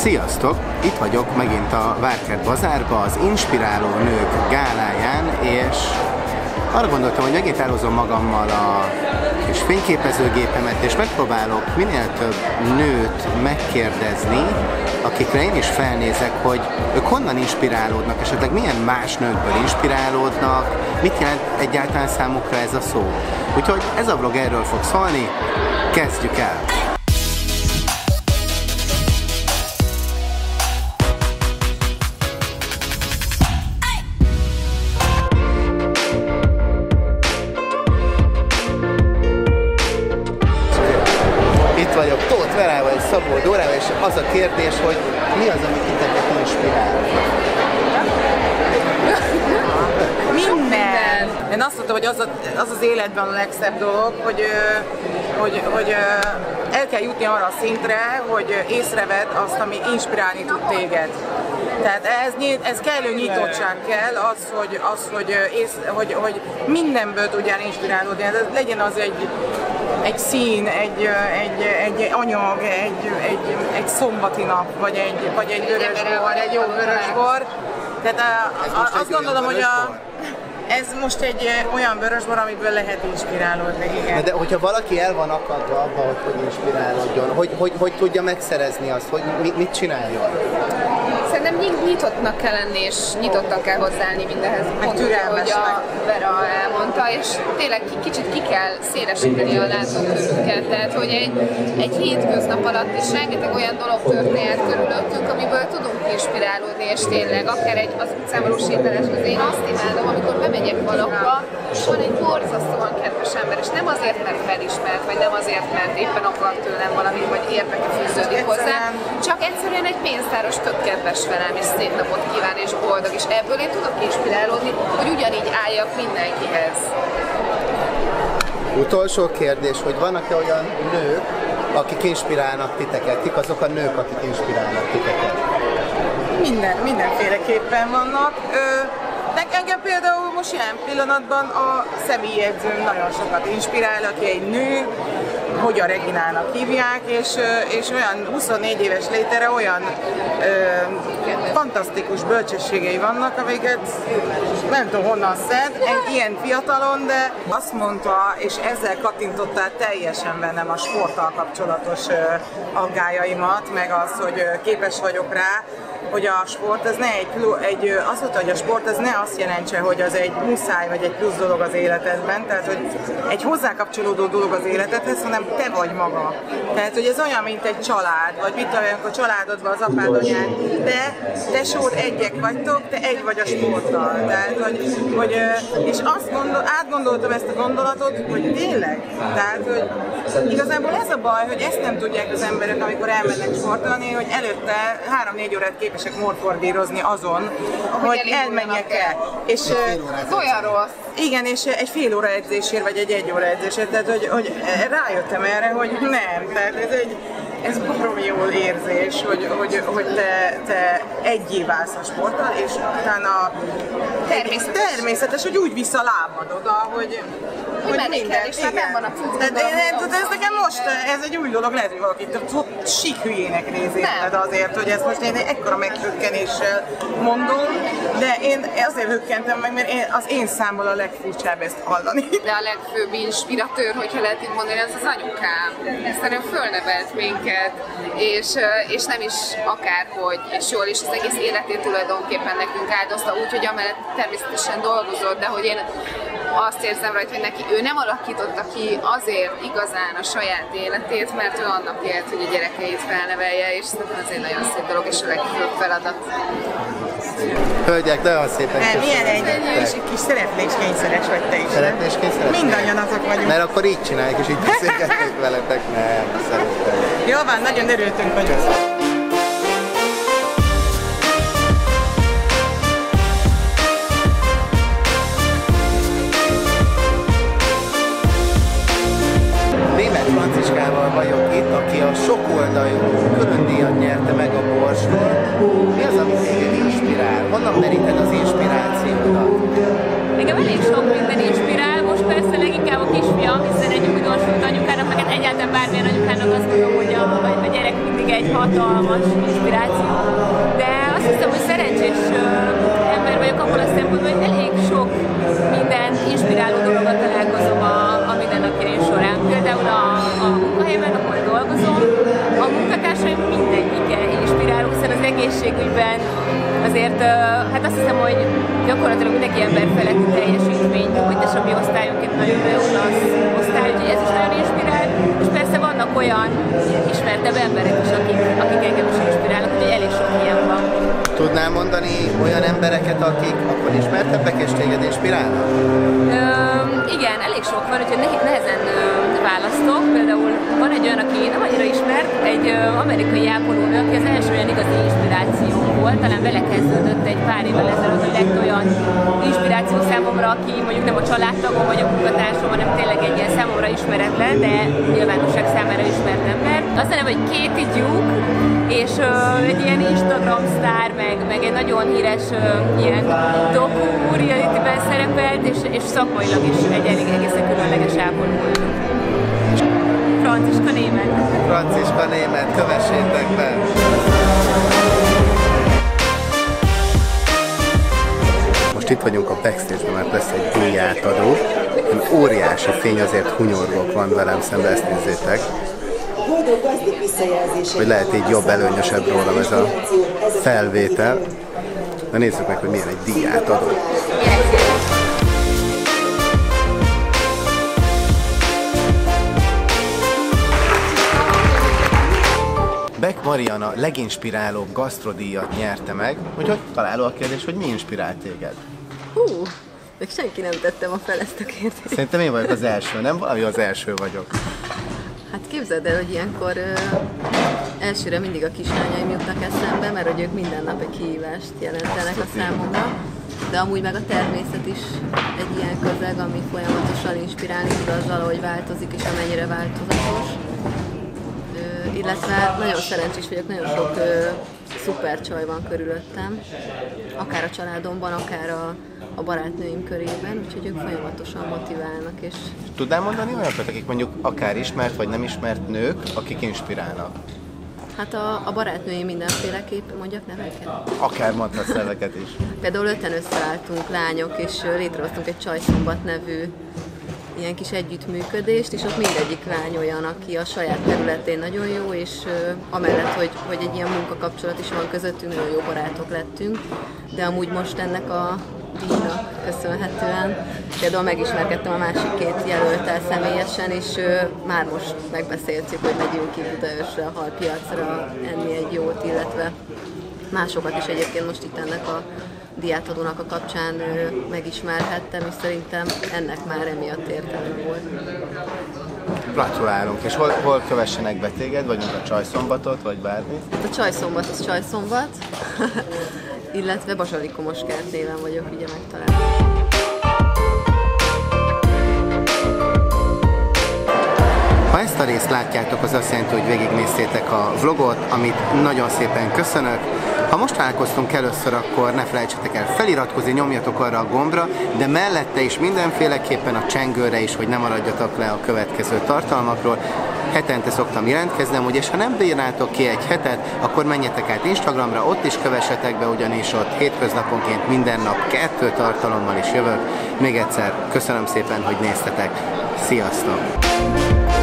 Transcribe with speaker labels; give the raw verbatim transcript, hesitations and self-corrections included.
Speaker 1: Sziasztok! Itt vagyok megint a Várkert Bazárba, az Inspiráló Nők gáláján, és arra gondoltam, hogy megint elhozom magammal a kis fényképezőgépemet, és megpróbálok minél több nőt megkérdezni, akikre én is felnézek, hogy ők honnan inspirálódnak, esetleg milyen más nőkből inspirálódnak, mit jelent egyáltalán számukra ez a szó. Úgyhogy ez a vlog erről fog szólni, kezdjük el! Vagyok Tóth Verával és Szabó Dórával, és az a kérdés, hogy mi az, ami titeket inspirál?
Speaker 2: Minden! Én azt mondtam, hogy az, a, az az életben a legszebb dolog, hogy, hogy, hogy el kell jutni arra a szintre, hogy észrevedd azt, ami inspirálni tud téged. Tehát ez, ez kellő nyitottság kell, az, hogy, az, hogy, ész, hogy, hogy mindenből tudjál inspirálódni. Ez legyen az egy, egy szín, egy, egy, egy anyag, egy, egy, egy szombati nap, vagy egy, vagy egy vörösbor, egy jó vörösbor. Tehát a, a, azt gondolom, hogy a, ez most egy olyan vörösbor, amiből lehet inspirálódni, igen.
Speaker 1: De hogyha valaki el van akadva abba, hogy hogy inspirálódjon, hogy, hogy, hogy tudja megszerezni azt, hogy mit csináljon?
Speaker 3: Szerintem nyitottnak kell lenni, és nyitottak kell hozzáállni mindenhez. Pont úgy, ahogy a Vera elmondta, és tényleg kicsit ki kell szélesíteni a látókörünket. Tehát, hogy egy, egy hétköznap alatt is rengeteg olyan dolog történhet körülöttünk, amiből tudunk inspirálódni, és tényleg akár egy az utcán való sétálás, az én azt imádom, amikor bemegyek valahova, és van egy borzasztóan kedves ember, és nem azért, mert felismert, vagy nem azért, mert éppen akar tőlem valamit, vagy érdeke fűződik hozzá, csak egyszerűen egy pénztáros tök kedves velem, és szép napot kíván, és boldog, és ebből én tudok inspirálódni, hogy ugyanígy álljak mindenkihez.
Speaker 1: Utolsó kérdés, hogy vannak-e olyan nők, akik inspirálnak titeket? Kik azok a nők, akik inspirálnak titeket?
Speaker 2: Minden, mindenféleképpen vannak. Ö, Engem például most jelen pillanatban a személyedzőm nagyon sokat inspirál, aki egy nő, hogy a Reginának hívják, és, és olyan huszonnégy éves létere olyan ö, fantasztikus bölcsességei vannak, amiket nem tudom honnan szed, egy ilyen fiatalon, de azt mondta, és ezzel kattintottál teljesen bennem a sporttal kapcsolatos ö, aggájaimat, meg az, hogy képes vagyok rá, hogy a sport az ne egy, egy, azt mondta, hogy a sport az ne azt jelentse, hogy az egy muszáj vagy egy plusz dolog az életedben, tehát hogy egy hozzákapcsolódó dolog az életedhez, hanem te vagy maga. Tehát, hogy ez olyan, mint egy család, vagy mit olyan, a családodban az apád, anyád, de tesód egyek vagytok, te egy vagy a sporttal. Tehát, hogy, hogy, és azt gondol, átgondoltam ezt a gondolatot, hogy tényleg, tehát, hogy igazából ez a baj, hogy ezt nem tudják az emberek, amikor elmennek sportolni, hogy előtte három-négy órát képesek morfordírozni azon, hogy, hogy elmenjek el. És
Speaker 3: olyan rossz.
Speaker 2: Igen, és egy fél óra edzésért, vagy egy egy óra edzésért, tehát hogy, hogy rájöttem erre, hogy nem, tehát ez egy ez baromi jó érzés, hogy, hogy, hogy te, te egyé válsz a sporttal, és utána
Speaker 3: természetes,
Speaker 2: természetes hogy úgy visz a lábad oda, hogy
Speaker 3: hogy minden, és már nem van a cuccban.
Speaker 2: Ez nekem most, ez egy új dolog, lehet, hogy valakit sík hülyének néz érted azért, hogy ezt most én ekkora meghökkenéssel mondom, de én azért hökkentem meg, mert én, az én számból a legfurcsább ezt hallani.
Speaker 3: De a legfőbb inspiratőr, hogyha lehet így mondani, az az anyukám. Szerintem fölnevelt minket, és, és nem is akárhogy, és jól, és az egész életét tulajdonképpen nekünk áldozta, úgyhogy amellett természetesen dolgozott, de hogy én azt érzem rajta, hogy neki ő nem alakította ki azért igazán a saját életét, mert ő annak élt, hogy a gyerekeit felnevelje, és szerintem ez egy nagyon szép dolog, és a legfőbb feladat.
Speaker 1: Hölgyek, nagyon szépen
Speaker 2: köszönöm. Milyen egy, egy kis szerepléskényszeres vagy te is,
Speaker 1: Szerepléskényszeres?
Speaker 2: Mindannyian azok vagyunk.
Speaker 1: Mert akkor így csináljuk, és így beszélgetnék veletek, nem, szeretem.
Speaker 2: Jó van, nagyon örültünk vagyunk.
Speaker 1: Franciskával vagyok itt, aki a sokoldalú különdíjat nyerte meg a Borsról. Mi az, ami téged inspirál? Honnan meríted az inspirációdat?
Speaker 4: Engem elég sok minden inspirál, most persze leginkább a kisfiam, hiszen egy újdonsült anyukának, meg egyáltalán bármilyen anyukának azt mondom, hogy a, a gyerek mindig egy hatalmas inspiráció, de azt hiszem, hogy szerencsés ember vagyok abból a szempontból, hogy elég sok minden inspiráló dologgal találkozom a, a mindennapjaim során. Például a, a munkahelyben, ahol dolgozom, a munkatársaim mindegyike inspiráló, hiszen az egészségügyben azért, hát azt hiszem, hogy gyakorlatilag mindenki ember feletti teljesítmény nyújt, és a mi osztályunk egy nagyon jó olasz osztály, úgyhogy ez is nagyon inspirál, és persze vannak olyan ismertebb emberek is, akik, akik engem is inspirálnak, úgyhogy elég sok ilyen van.
Speaker 1: Tudnál mondani olyan embereket, akik akkor ismertebbek és téged inspirálnak?
Speaker 4: Ö, igen, elég sok van, úgyhogy nehezen ö, választok. Például van egy olyan, aki nem annyira ismert, egy ö, amerikai ápolónő, aki az első olyan igazi inspiráció volt, talán vele kezdődött egy pár évvel ezelőtt, hogy lett olyan inspiráció számomra, aki mondjuk nem a családtagom vagy a munkatársam, hanem tényleg egy ilyen számomra ismeretlen, de nyilvánosság számára ismert ember. Azt hiszem, hogy Katie Duke, és ö, egy ilyen Instagram sztár, meg, meg egy nagyon híres ö, ilyen doku reality-ben szerepelt, és, és szakmailag is egy elég egészen különleges ápoló. Franciska Német.
Speaker 1: Franciska Német, kövessétek be! Most itt vagyunk a backstage-ben, mert lesz egy díjátadó. Óriási fény, azért hunyorgok van velem szembe, ezt nézzétek. Hogy lehet így jobb, előnyösebb rólam ez a felvétel. Na nézzük meg, hogy milyen egy díjátadó. Beck Mariana leginspirálóbb gasztrodíjat nyerte meg, úgyhogy találó a kérdés, hogy mi inspirált téged?
Speaker 5: Hú, még senki nem tettem a fel ezt a kérdést.
Speaker 1: Szerintem én vagyok az első, nem? Valami az első vagyok.
Speaker 5: Hát képzeld el, hogy ilyenkor ö, elsőre mindig a kislányaim jutnak eszembe, mert hogy ők minden nap egy kihívást jelentenek a számomra. De amúgy meg a természet is egy ilyen közeg, ami folyamatosan inspirálni tud azzal, hogy változik és amennyire változatos. Ö, illetve nagyon szerencsés vagyok, nagyon sok ö, szuper csaj van körülöttem, akár a családomban, akár a, a barátnőim körében, úgyhogy ők folyamatosan motiválnak. És...
Speaker 1: Tudnál mondani olyanokat, akik mondjuk akár ismert vagy nem ismert nők, akik inspirálnak?
Speaker 5: Hát a, a barátnőim mindenféleképp, mondjak neveket?
Speaker 1: Akár mondhatsz neveket is.
Speaker 5: Például öten összeálltunk lányok, és létrehoztunk egy Csajszombat nevű ilyen kis együttműködést, és ott mindegyik lány olyan, aki a saját területén nagyon jó, és uh, amellett, hogy, hogy egy ilyen munkakapcsolat is van közöttünk, nagyon jó barátok lettünk, de amúgy most ennek a díjnak köszönhetően például megismerkedtem a másik két jelölttel személyesen, és uh, már most megbeszéltük, hogy megyünk ki Budaörsre, a halpiacra enni egy jót, illetve másokat is egyébként most itt ennek a díjátadónak a kapcsán ö, megismerhettem, és szerintem ennek már emiatt értelme volt.
Speaker 1: Gratulálunk, és hol, hol kövessenek be téged, vagy a Csajszombatot, vagy bármi?
Speaker 5: Hát a Csajszombat az Csajszombat, illetve Bazsalico Moskert néven vagyok ugye megtalálni.
Speaker 1: Ha ezt a részt látjátok, az azt jelenti, hogy végignéztétek a vlogot, amit nagyon szépen köszönök. Ha most találkoztunk először, akkor ne felejtsetek el feliratkozni, nyomjatok arra a gombra, de mellette is mindenféleképpen a csengőre is, hogy ne maradjatok le a következő tartalmakról. Hetente szoktam jelentkezni, amúgy, és ha nem bírnátok ki egy hetet, akkor menjetek át Instagramra, ott is kövessetek be, ugyanis ott hétköznaponként minden nap kettő tartalommal is jövök. Még egyszer köszönöm szépen, hogy néztetek. Sziasztok!